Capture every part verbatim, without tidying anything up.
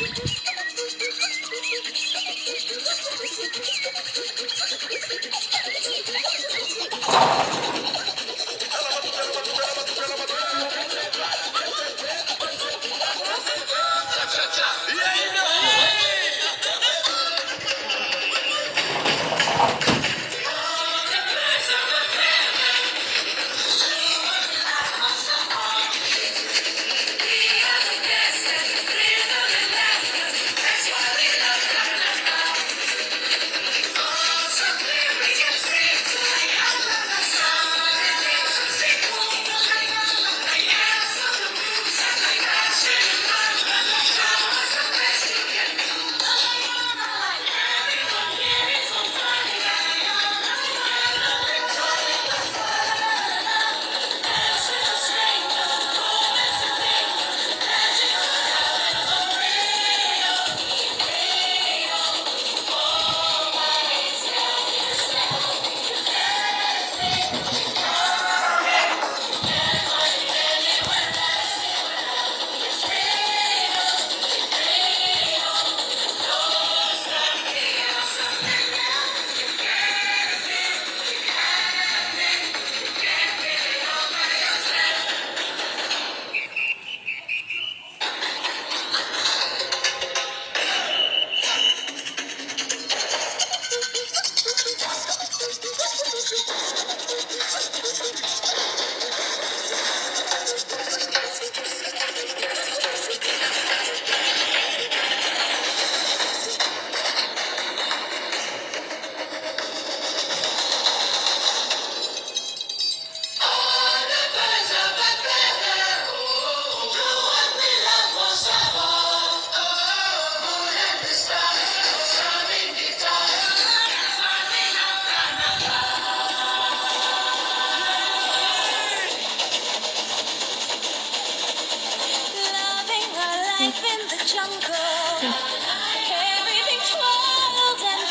life in the jungle. Everything's wild and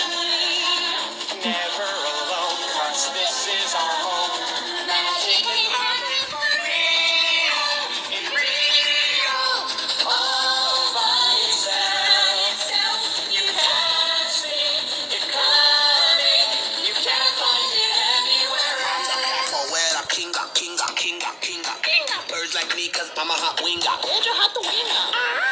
free. Never alone, 'cause this is our home. Magic can happen for real. In Rio, all by yourself. You can't see it coming. You can't find it anywhere else. Poeta, kinga, kinga, kinga, kinga. Birds like me, 'cause I'm a hot winger. Where'd you have the wing?